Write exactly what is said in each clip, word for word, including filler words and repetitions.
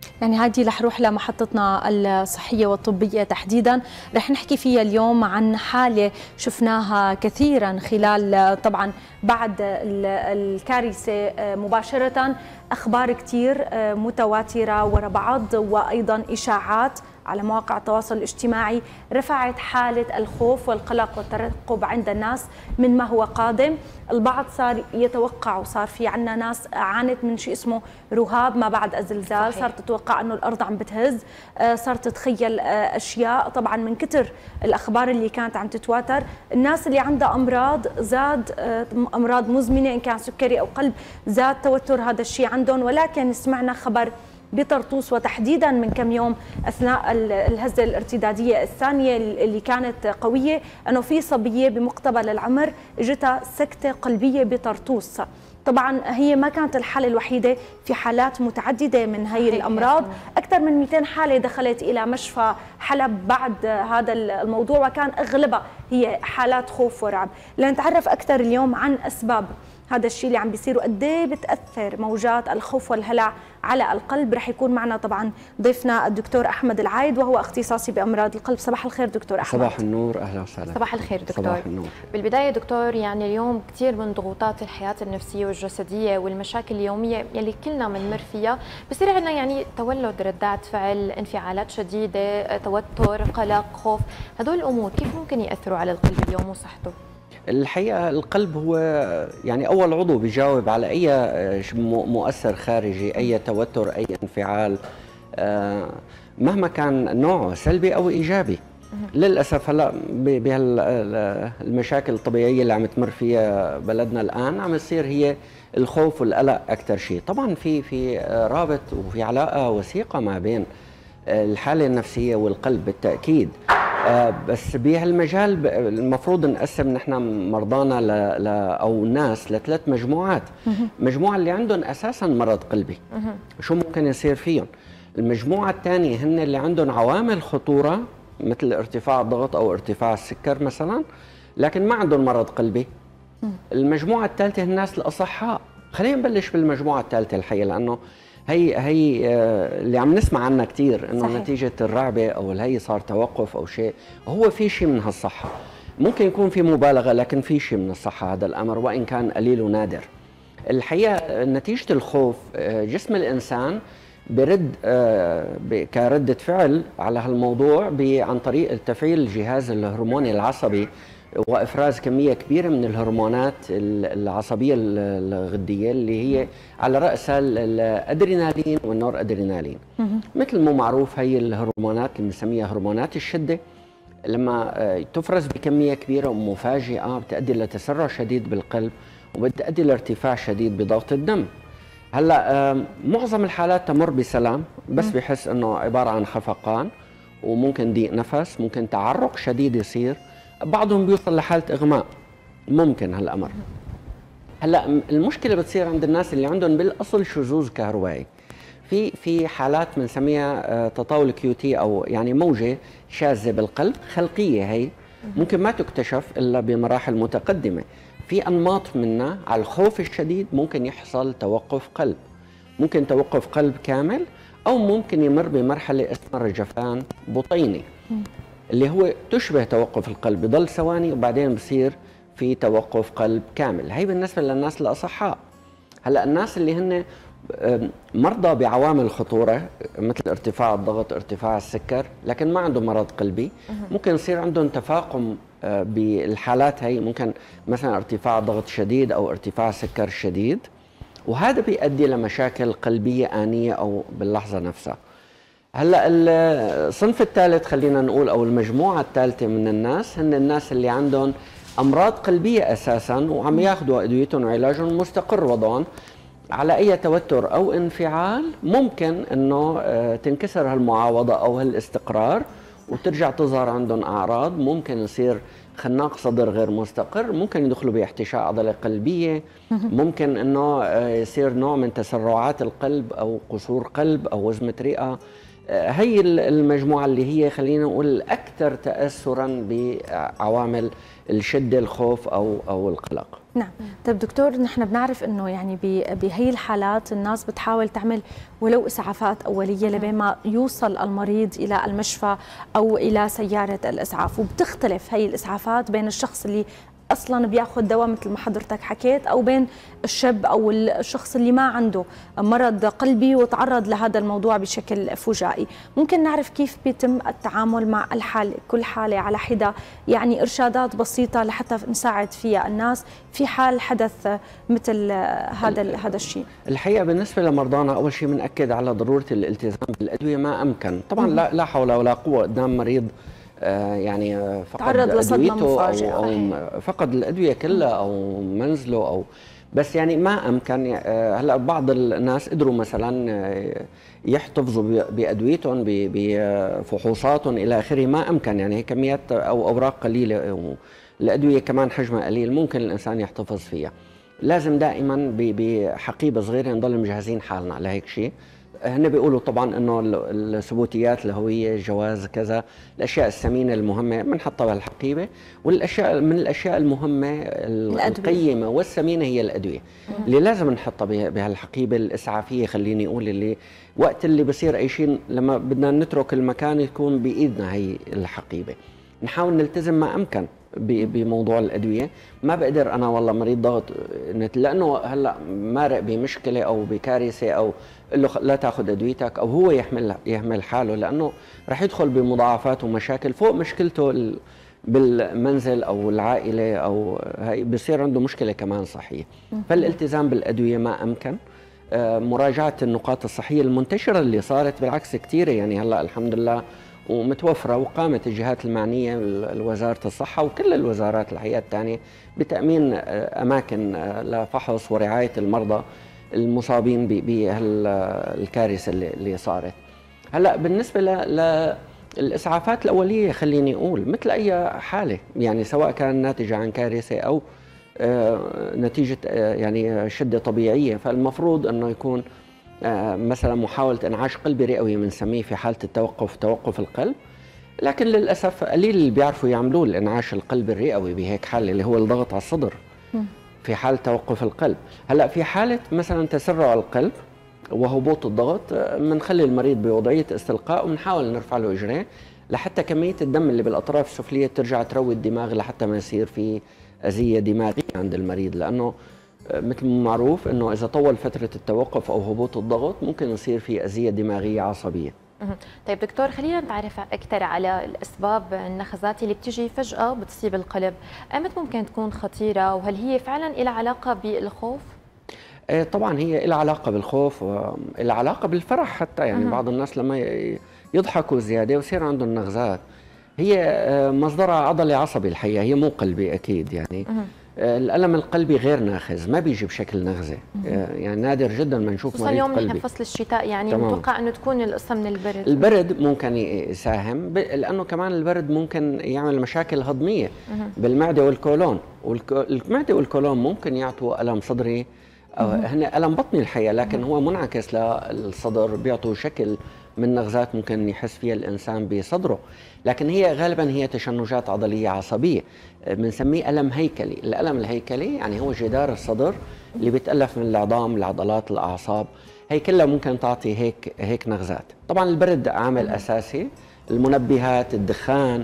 يعني هذه رح نروح لمحطتنا الصحية والطبية تحديدا، رح نحكي فيها اليوم عن حالة شفناها كثيرا خلال طبعا بعد الكارثة مباشرة، أخبار كثير متواترة ورا بعض وأيضا إشاعات على مواقع التواصل الاجتماعي رفعت حالة الخوف والقلق والترقب عند الناس من ما هو قادم. البعض صار يتوقع وصار في عنا ناس عانت من شيء اسمه رهاب ما بعد الزلزال، صارت تتوقع انه الارض عم بتهز، صارت تتخيل اشياء. طبعا من كتر الاخبار اللي كانت عم تتواتر، الناس اللي عندها امراض زاد امراض مزمنه ان كان سكري او قلب زاد توتر هذا الشيء عندهم. ولكن سمعنا خبر بطرطوس وتحديدا من كم يوم اثناء الهزه الارتداديه الثانيه اللي كانت قويه، انه في صبيه بمقتبل العمر اجتها سكته قلبيه بطرطوس. طبعا هي ما كانت الحاله الوحيده، في حالات متعدده من هي الامراض، اكثر من مئتين حاله دخلت الى مشفى حلب بعد هذا الموضوع، وكان اغلبها هي حالات خوف ورعب. لنتعرف اكثر اليوم عن اسباب هذا الشيء اللي عم بيصير وقد ايه بتاثر موجات الخوف والهلع على القلب. رح يكون معنا طبعا ضيفنا الدكتور احمد العايد وهو اختصاصي بامراض القلب. صباح الخير دكتور احمد. صباح النور، اهلا وسهلا. صباح الخير دكتور. صباح النور. بالبدايه دكتور، يعني اليوم كثير من ضغوطات الحياه النفسيه والجسديه والمشاكل اليوميه يلي كلنا بنمر فيها، بصير عندنا يعني تولد ردات فعل، انفعالات شديده، توتر، قلق، خوف. هدول الامور كيف ممكن ياثروا على القلب اليوم وصحته؟ الحقيقة القلب هو يعني أول عضو بيجاوب على أي مؤثر خارجي، أي توتر، أي انفعال مهما كان نوعه سلبي أو إيجابي. للأسف هلا بهالمشاكل الطبيعية اللي عم تمر فيها بلدنا الآن عم تصير هي الخوف والقلق أكثر شيء. طبعا في في رابط وفي علاقة وثيقة ما بين الحالة النفسية والقلب بالتأكيد. آه بس بهالمجال المفروض نقسم نحن مرضانا ل... ل... او الناس لثلاث مجموعات. مجموعه اللي عندهم اساسا مرض قلبي، شو ممكن يصير فيهم؟ المجموعه الثانيه هن اللي عندهم عوامل خطوره مثل ارتفاع الضغط او ارتفاع السكر مثلا، لكن ما عندهم مرض قلبي. المجموعه الثالثه الناس الاصحاء. خلينا نبلش بالمجموعه الثالثه الحقيقه، لانه هي هي اللي عم نسمع عنها كثير، انه صحيح. نتيجه الرعبه او هي صار توقف او شيء. هو في شيء من هالصحه، ممكن يكون في مبالغه، لكن في شيء من الصحه هذا الامر وان كان قليل ونادر. الحقيقه نتيجه الخوف جسم الانسان برد كردة فعل على هالموضوع عن طريق تفعيل الجهاز الهرموني العصبي وافراز كميه كبيره من الهرمونات العصبيه الغديه اللي هي على راسها الادرينالين والنور ادرينالين. مثل ما معروف هي الهرمونات اللي بنسميها هرمونات الشده لما تفرز بكميه كبيره ومفاجئه بتؤدي لتسرع شديد بالقلب وبتؤدي لارتفاع شديد بضغط الدم. هلا معظم الحالات تمر بسلام، بس بحس انه عباره عن خفقان وممكن ضيق نفس، ممكن تعرق شديد يصير، بعضهم بيوصل لحاله اغماء، ممكن هالامر. هلا المشكله بتصير عند الناس اللي عندهم بالاصل شذوذ كهربائي. في في حالات بنسميها تطاول كيو تي او يعني موجه شاذه بالقلب خلقيه، هي ممكن ما تكتشف الا بمراحل متقدمه. في انماط منها على الخوف الشديد ممكن يحصل توقف قلب، ممكن توقف قلب كامل او ممكن يمر بمرحله اسمها رجفان بطيني اللي هو تشبه توقف القلب، بضل ثواني وبعدين بصير في توقف قلب كامل. هي بالنسبه للناس الاصحاء. هلا الناس اللي هن مرضى بعوامل خطوره مثل ارتفاع الضغط، ارتفاع السكر، لكن ما عندهم مرض قلبي، ممكن يصير عندهم تفاقم بالحالات هي، ممكن مثلا ارتفاع ضغط شديد او ارتفاع سكر شديد، وهذا بيؤدي لمشاكل قلبيه آنية او باللحظه نفسها. هلا الصنف الثالث خلينا نقول او المجموعه الثالثه من الناس هن الناس اللي عندهم امراض قلبيه اساسا وعم ياخذوا ادويتهم وعلاجهم مستقر وضعهم على اي توتر او انفعال، ممكن انه تنكسر هالمعاوضه او هالاستقرار وترجع تظهر عندهم اعراض. ممكن يصير خناق صدر غير مستقر، ممكن يدخلوا باحتشاء عضله قلبيه، ممكن انه يصير نوع من تسرعات القلب او قصور قلب او وزمه رئه، هي المجموعة اللي هي خلينا نقول الأكثر تأثرا بعوامل الشدة، الخوف أو أو القلق. نعم. طيب دكتور، نحن بنعرف انه يعني بهي الحالات الناس بتحاول تعمل ولو اسعافات اوليه لبين ما يوصل المريض الى المشفى او الى سياره الاسعاف، وبتختلف هي الاسعافات بين الشخص اللي اصلا بياخذ دواء مثل ما حضرتك حكيت، او بين الشاب او الشخص اللي ما عنده مرض قلبي وتعرض لهذا الموضوع بشكل فجائي. ممكن نعرف كيف بيتم التعامل مع الحاله، كل حاله على حده، يعني ارشادات بسيطه لحتى نساعد فيها الناس في حال حدث مثل هذا هذا الشيء. الحقيقه بالنسبه لمرضانا اول شيء بنأكد على ضروره الالتزام بالادويه ما امكن، طبعا لا لا حول ولا قوه قدام مريض يعني فقد تعرض لصدمه مفاجئه أو, أو فقد الادويه كلها او منزله، او بس يعني ما امكن. هلا بعض الناس قدروا مثلا يحتفظوا بادويتهم بفحوصاتهم الى اخره، ما امكن يعني كميات او اوراق قليله، الادويه كمان حجمها قليل ممكن الانسان يحتفظ فيها. لازم دائما بحقيبه صغيره نضل مجهزين حالنا لهيك شيء. هن بيقولوا طبعا انه الثبوتيات، الهويه، الجواز، كذا الاشياء الثمينه المهمه بنحطها بهالحقيبه، والاشياء من الاشياء المهمه القيمه والثمينه هي الادويه اللي لازم نحطها بهالحقيبه الاسعافيه. خليني اقول اللي وقت اللي بصير اي شيء لما بدنا نترك المكان يكون بايدنا هي الحقيبه. نحاول نلتزم ما امكن بموضوع الادويه. ما بقدر انا والله مريض ضغط لانه هلا مارق بمشكله او بكارثه او قل له لا تاخذ ادويتك، او هو يحمل يهمل حاله لانه رح يدخل بمضاعفات ومشاكل فوق مشكلته بالمنزل او العائله، او هي بصير عنده مشكله كمان صحيه. فالالتزام بالادويه ما امكن. مراجعه النقاط الصحيه المنتشره اللي صارت بالعكس كثيره، يعني هلا الحمد لله ومتوفره، وقامت الجهات المعنيه وزاره الصحه وكل الوزارات الحقيقه الثانيه بتامين اماكن لفحص ورعايه المرضى المصابين بهالكارثه اللي صارت. هلا بالنسبه للاسعافات الاوليه خليني اقول مثل اي حاله، يعني سواء كان ناتجه عن كارثه او نتيجه يعني شده طبيعيه، فالمفروض انه يكون مثلا محاولة إنعاش قلبي رئوي بنسميه في حالة التوقف، توقف القلب. لكن للأسف قليل اللي بيعرفوا يعملوه الإنعاش القلبي الرئوي بهيك حالة اللي هو الضغط على الصدر في حالة توقف القلب. هلا في حالة مثلا تسرع القلب وهبوط الضغط بنخلي المريض بوضعية استلقاء وبنحاول نرفع له إجريه لحتى كمية الدم اللي بالأطراف السفلية ترجع تروي الدماغ لحتى ما يصير في أذية دماغية عند المريض، لأنه مثل ما معروف انه اذا طول فتره التوقف او هبوط الضغط ممكن يصير في اذيه دماغيه عصبيه. طيب دكتور، خلينا نتعرف اكثر على الاسباب النخزات اللي بتجي فجاه بتصيب القلب، ايمت ممكن تكون خطيره، وهل هي فعلا لها علاقه بالخوف؟ طبعا هي لها علاقه بالخوف ولها علاقه بالفرح حتى، يعني أه. بعض الناس لما يضحكوا زياده ويصير عندهم نغزات، هي مصدرها عضلي عصبي الحقيقه، هي مو قلبي اكيد يعني. أه. الألم القلبي غير ناخز، ما بيجي بشكل نغزة، يعني نادر جدا ما نشوف مريض قلبي. اليوم نحن فصل الشتاء، يعني متوقع انه تكون القصة من البرد. البرد ممكن يساهم، لأنه كمان البرد ممكن يعمل مشاكل هضمية بالمعدة والكولون، والمعدة والكولون ممكن يعطوا ألم صدري، هن ألم بطني الحقيقة، لكن هو منعكس للصدر، بيعطوا شكل من نغزات ممكن يحس فيها الإنسان بصدره. لكن هي غالبا هي تشنجات عضلية عصبية بنسميه ألم هيكلي. الألم الهيكلي يعني هو جدار الصدر اللي بيتألف من العظام، العضلات، الأعصاب، هي كلها ممكن تعطي هيك هيك نغزات. طبعا البرد عامل أساسي، المنبهات، الدخان،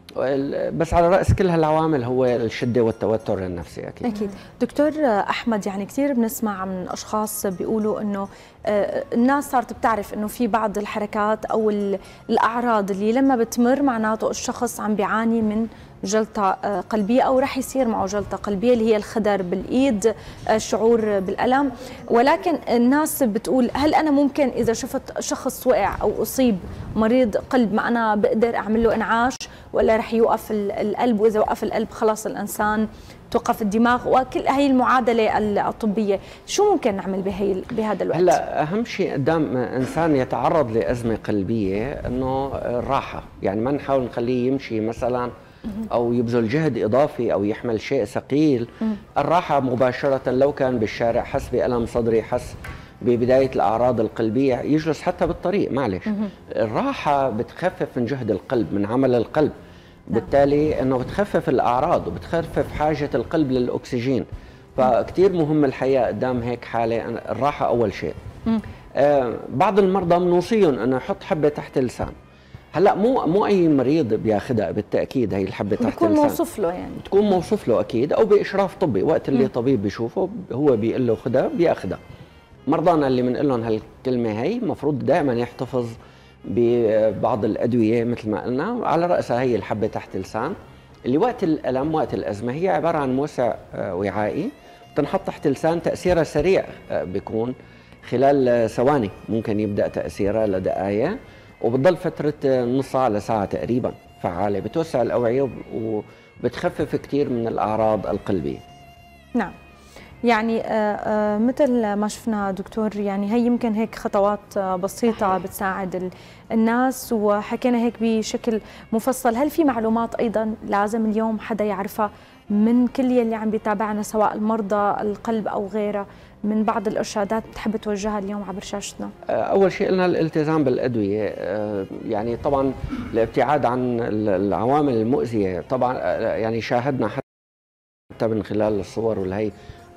بس على رأس كل هالعوامل هو الشدة والتوتر النفسي أكيد. أكيد. دكتور أحمد، يعني كثير بنسمع من أشخاص بيقولوا أنه الناس صارت بتعرف أنه في بعض الحركات أو الأعراض اللي لما بتمر معناته الشخص عم بيعاني من جلطة قلبية أو رح يصير معه جلطة قلبية، اللي هي الخدر بالإيد، الشعور بالألم. ولكن الناس بتقول هل أنا ممكن إذا شفت شخص وقع أو أصيب مريض قلب ما أنا بقدر أعمل له إنعاش، ولا رح يوقف القلب، وإذا وقف القلب خلاص الإنسان توقف الدماغ، وكل هي المعادلة الطبية، شو ممكن نعمل بهي بهذا الوقت؟ هلا أهم شيء قدام إنسان يتعرض لأزمة قلبية إنه الراحة، يعني ما نحاول نخليه يمشي مثلا أو يبذل جهد إضافي أو يحمل شيء ثقيل. الراحة مباشرة، لو كان بالشارع حس بألم صدري، حس ببداية الأعراض القلبية يجلس حتى بالطريق معلش. الراحة بتخفف من جهد القلب، من عمل القلب، بالتالي أنه بتخفف الأعراض وبتخفف حاجة القلب للأكسجين. فكتير مهم الحقيقة قدام هيك حالة الراحة أول شيء. آه بعض المرضى بنوصيهم أنه يحط حبة تحت اللسان. هلا مو مو اي مريض بياخذها بالتاكيد هي الحبه تحت اللسان، بتكون موصوف له يعني بتكون موصوف له اكيد، او باشراف طبي وقت اللي م. طبيب بيشوفه هو بيقول له خذها بياخذها. مرضانا اللي بنقول لهم هالكلمه هي المفروض دائما يحتفظ ببعض الادويه مثل ما قلنا، على راسها هي الحبه تحت اللسان اللي وقت الالم وقت الازمه هي عباره عن موسع وعائي بتنحط تحت اللسان، تاثيرها سريع بيكون خلال ثواني، ممكن يبدا تاثيرها لدقائق وبتضل فترة نص ساعة لساعة تقريبا فعالة، بتوسع الأوعية وبتخفف كتير من الأعراض القلبية. نعم، يعني آآ آآ مثل ما شفنا دكتور، يعني هي يمكن هيك خطوات بسيطة بتساعد الناس وحكينا هيك بشكل مفصل. هل في معلومات أيضا لازم اليوم حدا يعرفها من كل يلي عم بيتابعنا سواء المرضى القلب أو غيره، من بعض الإرشادات بتحب توجهها اليوم عبر شاشتنا؟ أول شيء قلنا الالتزام بالأدوية، يعني طبعا الابتعاد عن العوامل المؤذية. طبعا يعني شاهدنا حتى من خلال الصور والهي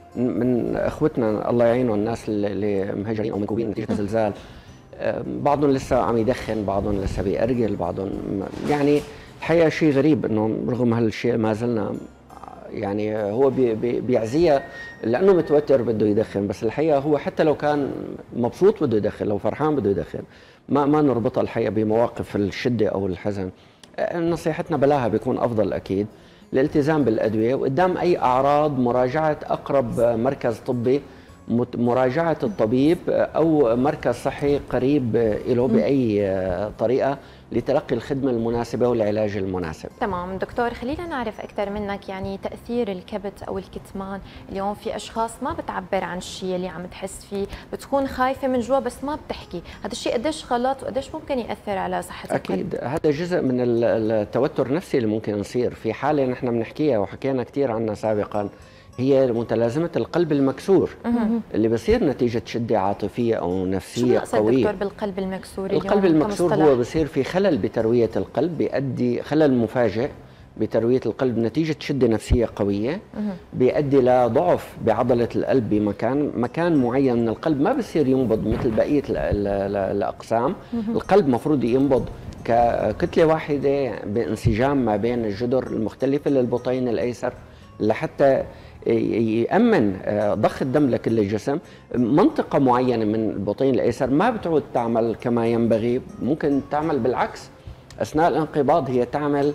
من اخوتنا الله يعينهم الناس اللي مهجرين او منكوبين نتيجه الزلزال، بعضهم لسه عم يدخن، بعضهم لسه بيأرجل، بعضهم يعني الحقيقه شيء غريب انه رغم هالشيء ما زلنا يعني هو بي بي بيعزيها لانه متوتر بده يدخن، بس الحقيقه هو حتى لو كان مبسوط بده يدخن، لو فرحان بده يدخن، ما ما نربطها الحقيقه بمواقف الشده او الحزن. نصيحتنا بلاها بيكون افضل اكيد الالتزام بالادويه، وقدام اي اعراض مراجعه اقرب مركز طبي، مراجعه الطبيب او مركز صحي قريب له باي طريقه لتلقي الخدمه المناسبه والعلاج المناسب. تمام دكتور، خلينا نعرف اكثر منك يعني تاثير الكبت او الكتمان. اليوم في اشخاص ما بتعبر عن الشيء اللي عم تحس فيه، بتكون خايفه من جوا بس ما بتحكي، هذا الشيء قديش غلط وقديش ممكن ياثر على صحه القلب؟ اكيد هذا جزء من التوتر النفسي اللي ممكن يصير في حاله نحن بنحكيها وحكينا كثير عنها سابقا، هي متلازمه القلب المكسور اللي بصير نتيجه شده عاطفيه او نفسيه قويه. شو قويه. دكتور بالقلب المكسور؟ القلب المكسور هو بصير في خلل بترويه القلب، بيؤدي خلل مفاجئ بترويه القلب نتيجه شده نفسيه قويه، بيؤدي لضعف بعضله القلب بمكان مكان معين من القلب، ما بصير ينبض مثل بقيه الاقسام. القلب مفروض ينبض ككتله واحده بانسجام ما بين الجدر المختلفه للبطين الايسر لحتى يأمن ضخ الدم لكل الجسم. منطقة معينة من البطين الأيسر ما بتعود تعمل كما ينبغي، ممكن تعمل بالعكس أثناء الانقباض، هي تعمل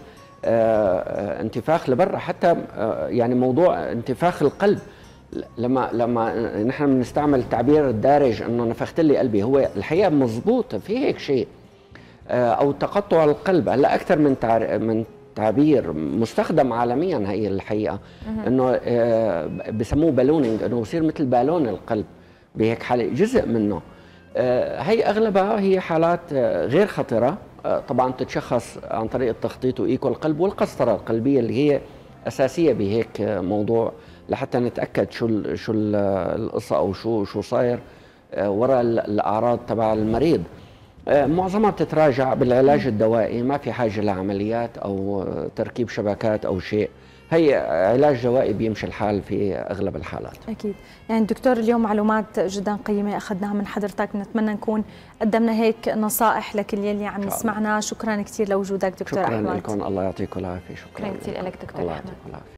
انتفاخ لبرا، حتى يعني موضوع انتفاخ القلب لما لما نحن بنستعمل التعبير الدارج انه نفخت لي قلبي، هو الحقيقة مضبوط في هيك شيء، أو تقطع القلب. هلا أكثر من من تعبير مستخدم عالميا هي الحقيقه، انه بسموه بالونينج، انه بصير مثل بالون القلب بهيك حاله، جزء منه. هي اغلبها هي حالات غير خطره، طبعا تتشخص عن طريق التخطيط وايكو القلب والقسطره القلبيه اللي هي اساسيه بهيك موضوع لحتى نتاكد شو شو القصه او شو شو صاير وراء الاعراض تبع المريض. معظمها بتتراجع بالعلاج الدوائي، ما في حاجة لعمليات أو تركيب شبكات أو شيء، هي علاج دوائي بيمشي الحال في أغلب الحالات. أكيد. يعني دكتور اليوم معلومات جدا قيمة أخذناها من حضرتك، نتمنى نكون قدمنا هيك نصائح لكل يلي عم يسمعنا. شكرا كثير لوجودك دكتور شكرا أحمد. شكرا لكم، الله يعطيكم العافية. شكرا كثير لك دكتور أحمد.